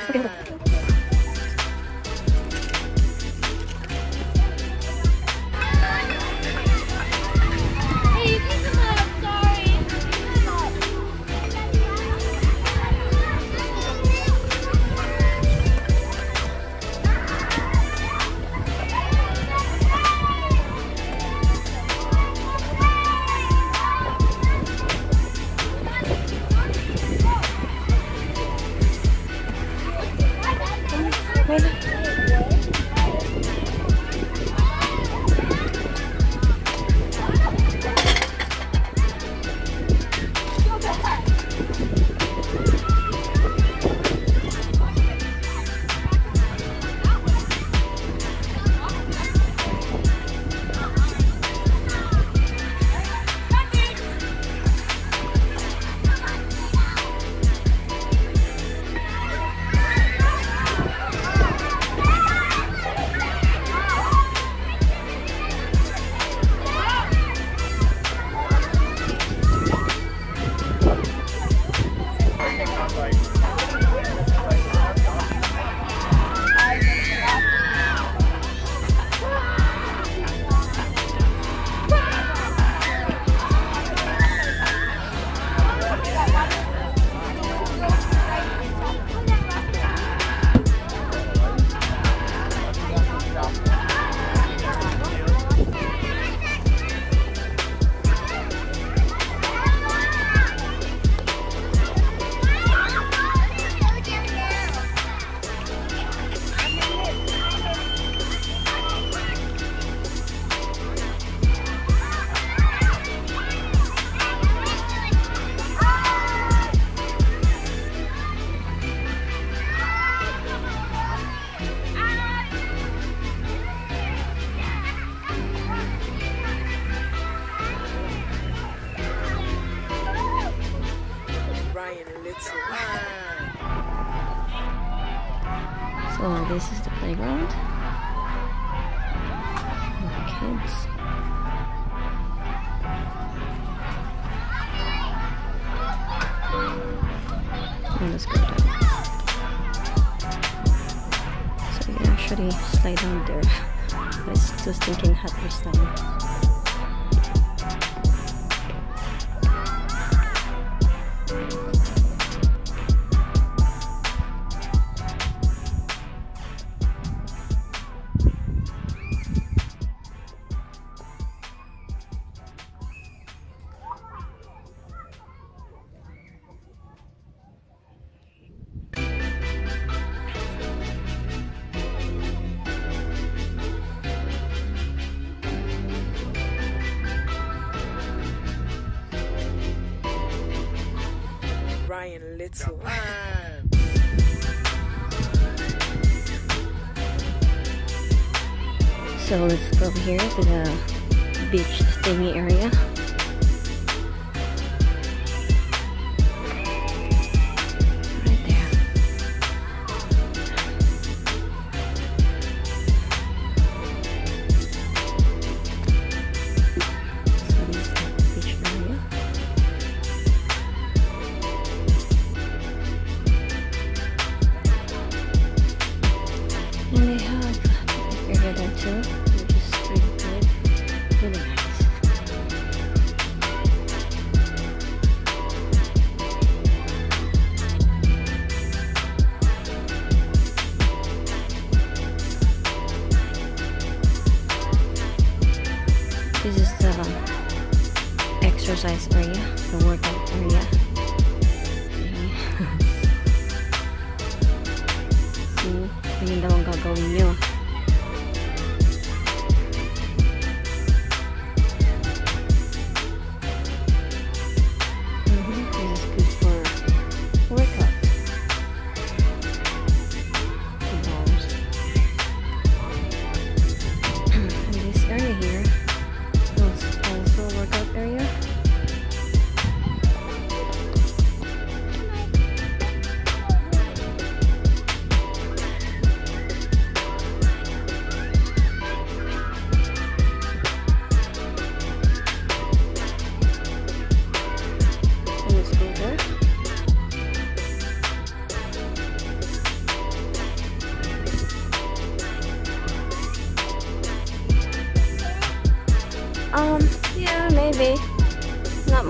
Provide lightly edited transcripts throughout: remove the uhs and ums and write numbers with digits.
Okay. Hey, you can come up. Sorry. Come up. So this is the playground. And the kids. And let's go down. So you can actually slide down there. But it's too stinking hot this time. Little. So let's go here to the beach thingy area. Right there. So this is the beach area. And they have a area there too, which is pretty good, really nice. This is the exercise area, the workout area. Yun daw ang gagawin nyo. This is good for workout. And this area here is also a workout area.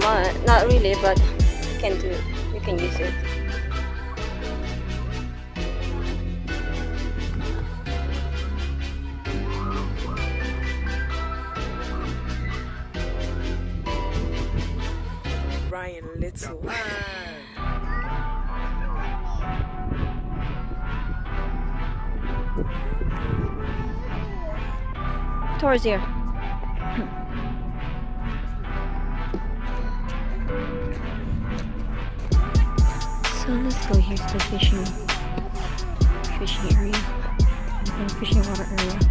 Not really, but you can do it. You can use it. Brian Little. Towards here. So let's go here to the fishing area, fishing water area.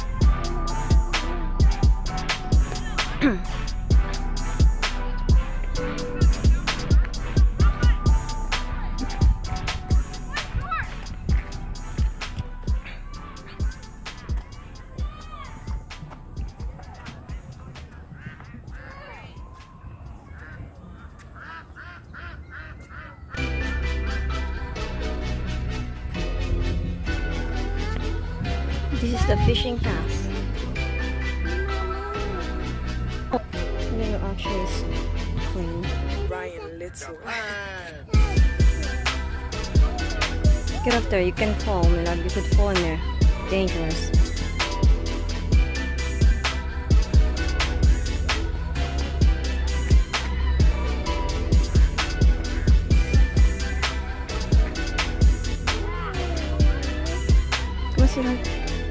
This is the fishing path. Oh, here actually is clean. Brian Little. Get up there, you can fall, man. You could fall in there. Dangerous. Come on, sit down.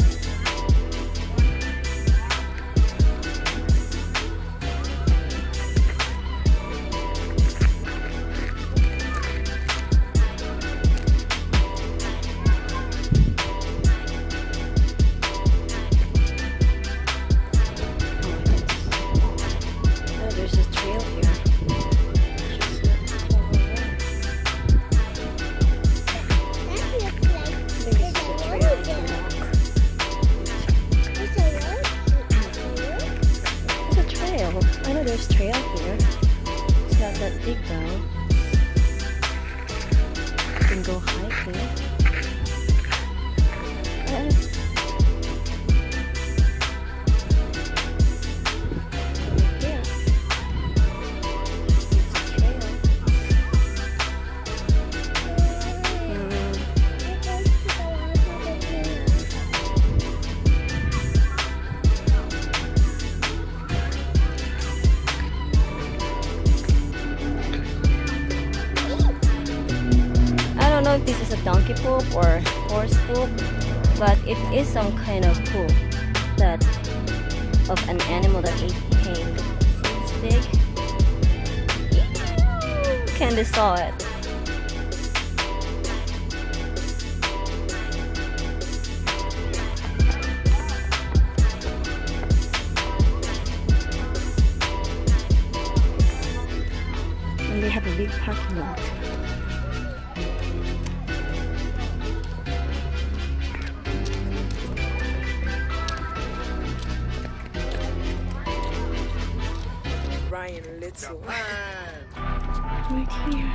I know there's trail here. It's not that big though. You can go hiking. Right there. It's a trail. I don't know if this is a donkey poop or horse poop, but it is some kind of poop that of an animal that ate hay. See, it's big. Candy saw it. And they have a big parking lot. Brian Little. Right here.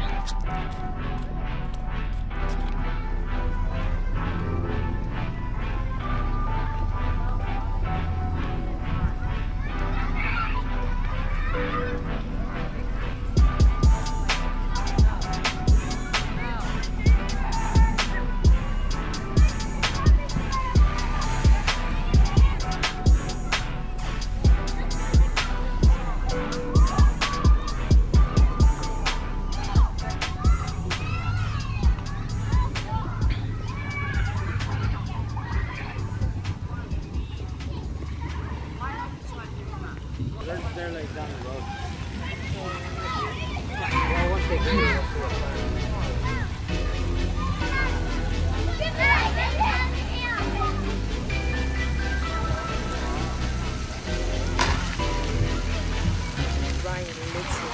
They're like down the road. Well, once they clear, Brian Little.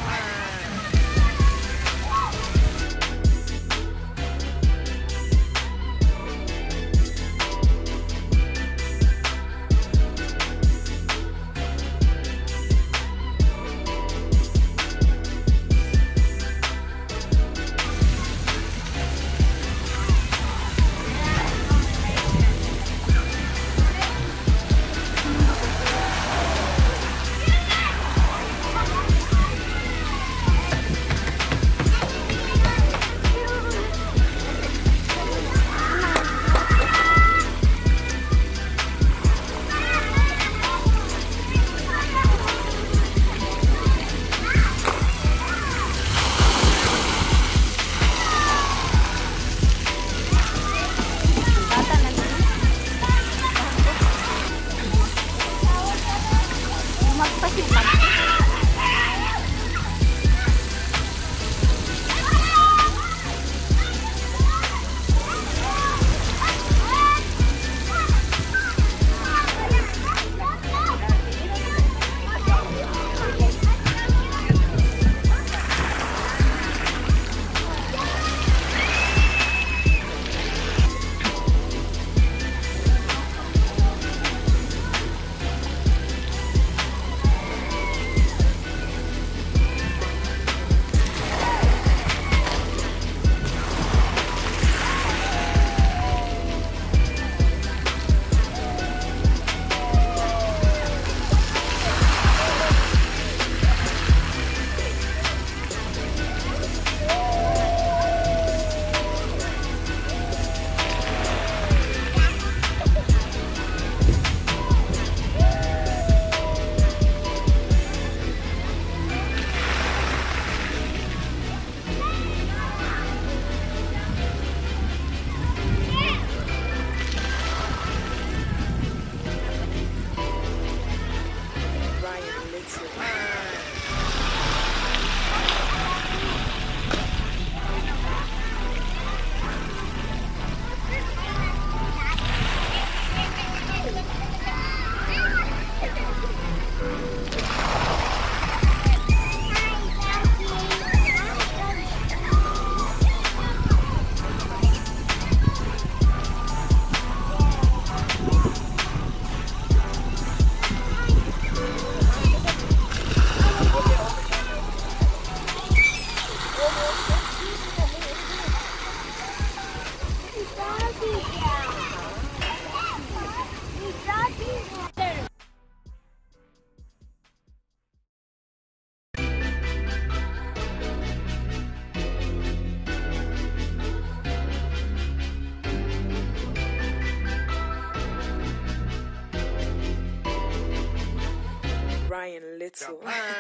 Little.